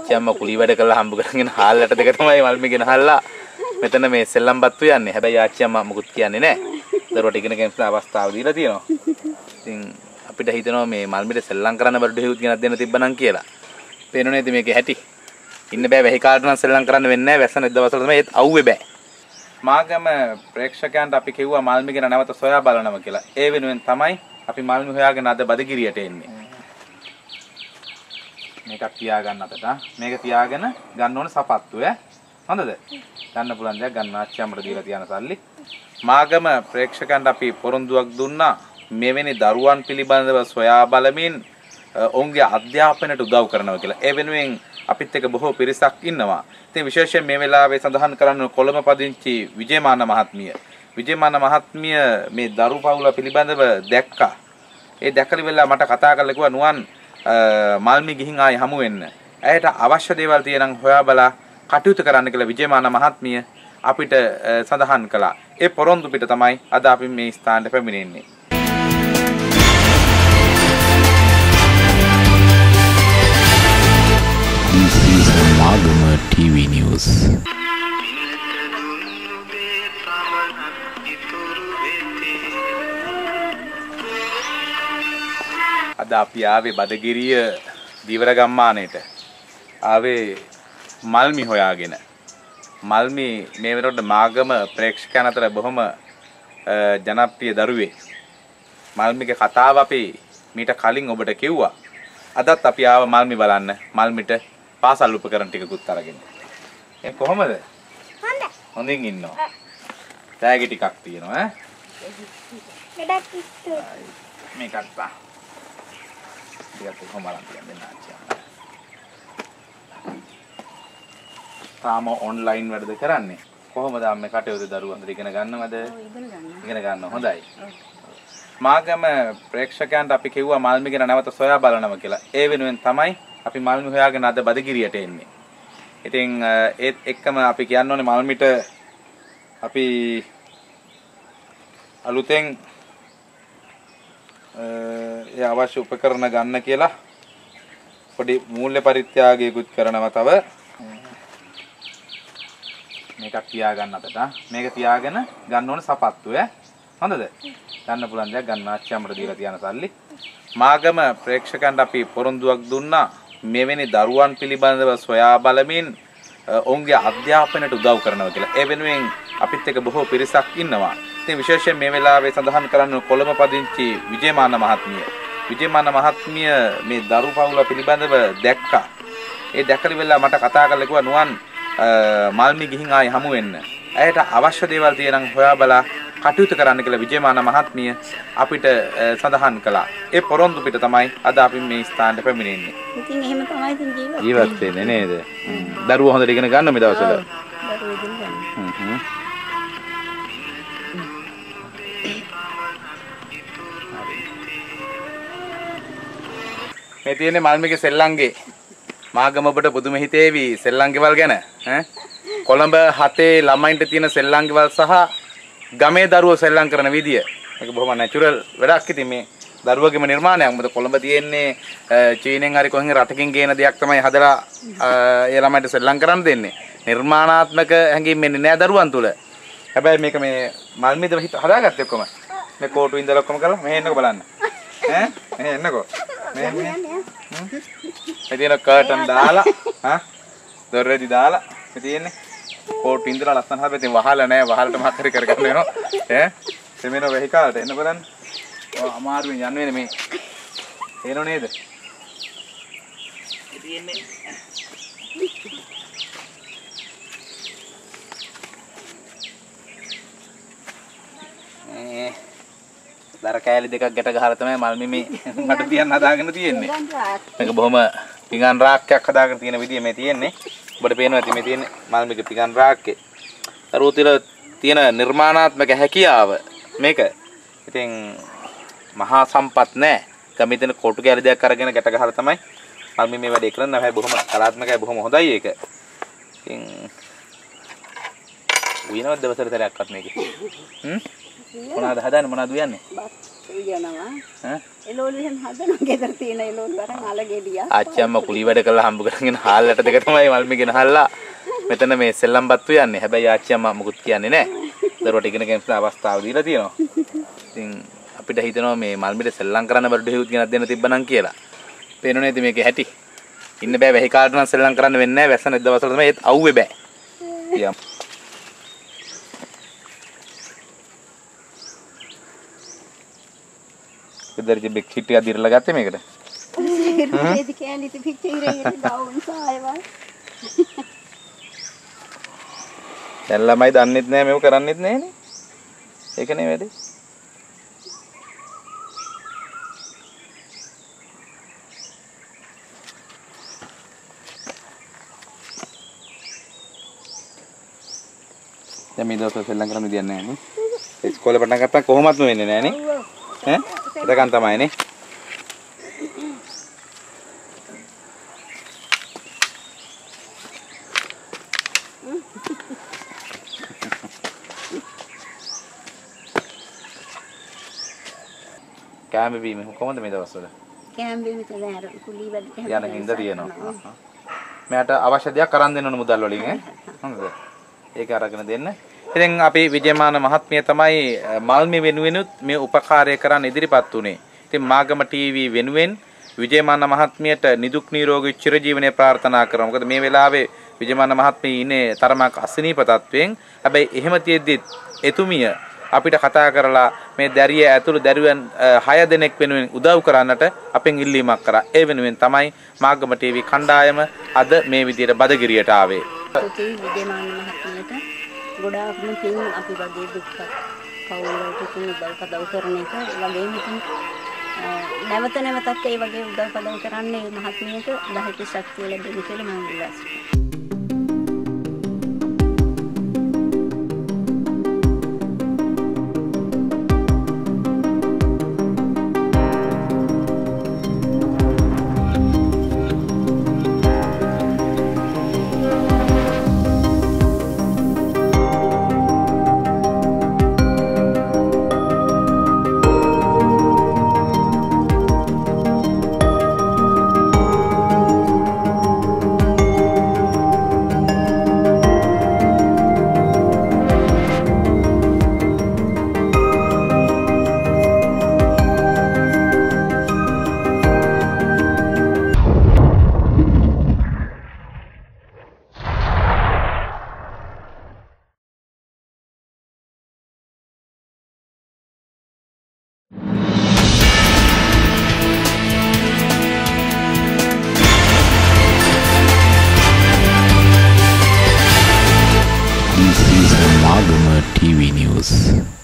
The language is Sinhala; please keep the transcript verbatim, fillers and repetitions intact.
ආච්චියම්ම කුලී වැඩ කරලා හම්බ කරගෙන හාල්ලට දෙක තමයි මල්මි ගෙනහල්ලා මෙතන මේ සෙල්ලම් බත්තු යන්නේ. හැබැයි ආච්චියම්ම මොකුත් කියන්නේ නැහැ. දරුවට ඉගෙන ගන්න අවස්ථාව දීලා තියෙනවා. ඉතින් අපිට හිතෙනවා මේ මල්මිට සෙල්ලම් කරන්න බඩු හේවුත් ගෙනත් දෙන්න තිබ්බනම් කියලා. පේනෝ නේද මේකේ හැටි? ඉන්න බෑ වෙහි කාට නම් සෙල්ලම් කරන්න වෙන්නේ නැහැ. වැස්ස නැද්ද වසල තමයි ඒත් අවුවේ බෑ. මාගම ප්‍රේක්ෂකයන්ට අපි කිව්වා මල්මි ගැන නැවත සොයා බලනවා කියලා. ඒ වෙනුවෙන් තමයි අපි මල්මි හොයාගෙන අද බදගිරියට එන්නේ. මේක තියාගන්න අතට. මේක තියාගෙන ගන්න ඕනේ සපත්තු ඈ. හොඳද? ගන්න පුළුවන් දෙයක් ගන්න ආච්චියම්මට දීලා තියන සල්ලි. මාගම ප්‍රේක්ෂකයන්ට අපි පොරොන්දුවක් දුන්නා මෙවැනි දරුවන් පිළිබඳව සොයා බලමින් ඔවුන්ගේ අධ්‍යාපනයට උදව් කරනවා කියලා. ඒ වෙනුවෙන් අපිත් එක්ක බොහෝ පිරිසක් ඉන්නවා. ඉතින් විශේෂයෙන් මේ වෙලාවේ සඳහන් කරන්න කොළඹ පදිංචි විජේමාන මහත්මිය. විජේමාන මහත්මිය මේ දරු පවුල පිළිබඳව දැක්කා. ඒ දැකලි වෙලාව මට කතා කරලා කිව්වා නුවන් මල්මි ගිහින් ආයි හමු වෙන්න. ඇයට අවශ්‍ය දේවල් තියෙනම් හොයා බලා කටයුතු කරන්න කියලා විජේමාන මහත්මිය අපිට සඳහන් කළා. ඒ පොරොන්දු පිට තමයි අද අපි මේ ස්ථානට පැමිණෙන්නේ. This is Magama T V News. අද අපි ආවේ බදගිරිය දීවර ගම්මානයට. ආවේ මල්මි හොයාගෙන. මල්මි මේ වෙනකොට මාගම ප්‍රේක්ෂකයන් අතර බොහොම ජනප්‍රිය දරුවෙක්. මල්මිගේ කතාව අපි මීට කලින් ඔබට කිව්වා. අදත් අපි ආව මල්මි බලන්න. මල්මිට පාසල් උපකරණ ටිකකුත් අරගෙන. ඒ කොහමද? හොඳයි. හොඳින් ඉන්නවා. තෑගි ටිකක් තියෙනවා ඈ. ගොඩක් ස්තුතියි. මේකත් පා. ටිකක් කොහොම බලන්න දෙන්න ආච්චියා. තාම ඔන්ලයින් වැඩද කරන්නේ? කොහොමද අම්මේ කටයුතු දරුවන්ට ඉගෙන ගන්නවද? ඉගෙන ගන්නවා. ඉගෙන ගන්නවා. හොඳයි. මාගම ප්‍රේක්ෂකයන්ට අපි කිව්වා මල්මි ගැන නැවත සොයා බලනවා කියලා. ඒ වෙනුවෙන් තමයි අපි මල්මි හොයාගෙන අද බදගිරියට එන්නේ. ඉතින් ඒත් එක්කම අපි කියන්න ඕනේ මල්මිට අපි අලුතෙන් ඒ අවශ්‍ය උපකරණ ගන්න කියලා පොඩි මූල්‍ය පරිත්‍යාගයකුත් කරනවා. තව මේක තියාගන්න අතට. මේක තියාගෙන ගන්න ඕනේ සපත්තු ඈ. හොඳද? ගන්න පුළුවන් දෙයක් ගන්න ආච්චියම්මට දීලා තියන සල්ලි. මාගම ප්‍රේක්ෂකයන්ට අපි පොරොන්දුවක් දුන්නා මෙවැනි දරුවන් පිළිබඳව සොයා බලමින් ඔවුන්ගේ අධ්‍යාපනයට උදව් කරනවා කියලා. ඒ වෙනුවෙන් අපිත් එක්ක බොහෝ පිරිසක් ඉන්නවා. ඉතින් විශේෂයෙන් මේ වෙලාවේ සඳහන් කරන්න කොළඹ පදිංචි විජේමාන මහත්මිය. විජේමාන මහත්මිය මේ දරු පවුල පිළිබඳව දැක්කා. ඒ දැකලි වෙලාව මට කතා කරලා කිව්වා නුවන් මල්මි ගිහින් ආයි හමු වෙන්න. ඇයට අවශ්‍ය දේවල් තියෙනම් හොයා බලා කටයුතු කරන්න කියලා විජේමාන මහත්මිය අපිට සඳහන් කළා. ඒ පොරොන්දු පිට තමයි අද අපි මේ ස්ථානට පැමිණෙන්නේ. ඉතින් එහෙම තමයි ඉතින් ජීවත් ජීවත් වෙන්නේ නේද? දරුවෝ හොඳට ඉගෙන ගන්න මේ දවස්වල. දරුවෝ ඉගෙන ගන්න. හ්ම් හ්ම්. මේ තියෙන්නේ මල්මිගේ සෙල්ලංගේ. මාගම ඔබට පුදුම හිතේවි සෙල්ලංගේවල් ගැන ඈ කොළඹ හතේ ළමයින්ට තියෙන සෙල්ලංගේවල් සහ ගමේ දරුවෝ සෙල්ලම් කරන විදිය. මේක බොහොම නැචරල් වැඩක්. ඉතින් මේ දරුවගේම නිර්මාණයක්. මොකද කොළඹ තියෙන්නේ චීනෙන් හරි කොහෙන් රටකින් ගේන දෙයක් තමයි හදලා ඒ ළමයින්ට සෙල්ලම් කරන්න දෙන්නේ. නිර්මාණාත්මක හැඟීම් එන්නේ නෑ දරුවන් තුල. හැබැයි මේක මේ මල්මිද හදාගත්තේ ඔක්කොම. මේ කෝටු ඉඳලා ඔක්කොම කරලා මෙහෙ එන්නකෝ බලන්න. ඈ මෙහෙ එන්නකෝ. මෙහෙ මෙහෙ. මේ තියෙන කර්ටන් දාලා හා දොරේදි දාලා මේ තියෙන්නේ කෝටු ඉඳලා ලස්සන හදලා ඉතින් වහලා නැහැ. වහලට මහත් හරි කරගන්න වෙනවා. ඈ සෙමිනෝ වෙහි කාලට එන්න බලන්න. ඔය අමාරුවෙන් යන්න වෙන්නේ මේ. තේරෙනව නේද? තියෙන්නේ ඒ දර කෑලි දෙකක් ගැට ගහලා තමයි මල්මි මේ මට තියන්න හදාගෙන තියෙන්නේ. මේක බොහොම පිඟන් රාක්කයක් හදාගෙන තියෙන විදිය මේ තියෙන්නේ. ඔබට පේනවා ඇති මේ තියෙන්නේ මල්මිගේ පිඟන් රාක්කේ. දරුවෝ තියලා තියෙන නිර්මාණාත්මක හැකියාව මේක. ඉතින් මහා සම්පත් නෑ. ගමේ තියෙන කොටු කෑලි දෙකක් අරගෙන ගැට ගහලා තමයි මල්මි මේ වැඩේ කරන්නේ. හැබැයි බොහොම කලාත්මකයි, බොහොම හොඳයි ඒක. ඉතින් උයනවත් දවසට තරයක්වත් මේකේ. හ්ම් මොනවද හදන්නේ මොනවද උයන්නේ? බත් උයනවා. ඈ? එළවලු එහෙම හදනවා. ගෙදර තියෙන එළවලු වරන් අලගෙඩියක්. ආච්චම්ම කුලී වැඩ කළා හම්බ කරගෙන හාල්ලට දෙක තමයි මල්මිගෙන හල්ලා. මෙතන මේ සෙල්ලම් බත් උයන්නේ. හැබැයි ආච්චම්ම මොකුත් කියන්නේ නැහැ. දරුවට ඉගෙන ගන්න අවස්ථාව දීලා තියෙනවා. ඉතින් අපිට හිතෙනවා මේ මල්මිට සෙල්ලම් කරන්න බඩු හේවුත් ගෙනත් දෙන්න තිබ්බනම් කියලා. පේනෝ නේද මේකේ හැටි? ඉන්න බෑ වෙහි කාට නම් සෙල්ලම් කරන්න වෙන්නේ නැහැ. වැස්ස නැද්ද වසල තමයි ඒත් අවුවේ බෑ. කියම්. ඉදරි බෙක් හිටිය අදිරලා ගත්තේ මේකට. ඒදි කෑලි තිබිච්ච ඉරේ ඩවුන් සායවල්. දැන් ළමයි දන්නෙත් නැහැ මේව කරන්නෙත් නැහනේ. ඒකනේ වැඩේ. දැන් මේ දවස්වල සෙල්ලම් කරන්න විදියක් නැහැ නේ. ඉස්කෝලේ පටන් ගත්තා කොහොමත්ම වෙන්නේ නැහැ නේ. ඈ? එතකන් තමයි නේ. කැම බීම කොහොමද මේ දවස්වල? කෑම බීම තමයි අර කුලී වැඩ යන හින්දා තියෙනවා. මට අවශ්‍ය දෙයක් අරන් දෙන්න ඕන මුදල් වලින් ඈ. හොඳද? ඒක අරගෙන දෙන්න. ඉතින් අපි විජයමාන මහත්මිය තමයි මල්මි වෙනුවෙනුත් මේ උපකාරය කරන්න ඉදිරිපත් උනේ. ඉතින් මාගම ටීවී වෙනුවෙන් විජයමාන මහත්මියට නිදුක් නිරෝගී චිරජීවනයේ ප්‍රාර්ථනා කරනවා. මොකද මේ වෙලාවේ විජයමාන මහත්මිය ඉන්නේ තරමක් අසනීප තත්වයෙන්. හැබැයි එහෙම තියෙද්දිත් එතුමිය අපිට කතා කරලා මේ දැරිය ඇතුළු දරුවන් හය දෙනෙක් වෙනුවෙන් උදව් කරන්නට අපෙන් ඉල්ලීමක් කරා. ඒ වෙනුවෙන් තමයි මාගම ටීවී කණ්ඩායම අද මේ විදියට බදගිරියට ආවේ. තුති විජයමාන මහත්මියට ගොඩාක්ම පින් අපි වගේ දුක්ඛ කවුරුන්ට තුන් උදව් කරන එක වගේම ඉතින් නැවත නැවතත් ඒ වගේ උදව් පදව් කරන්නේ මහත්මියට දහක ශක්තිය ලැබෙන්න කියලා මම ඉල්ලා සිටිනවා. This is Magama T V News.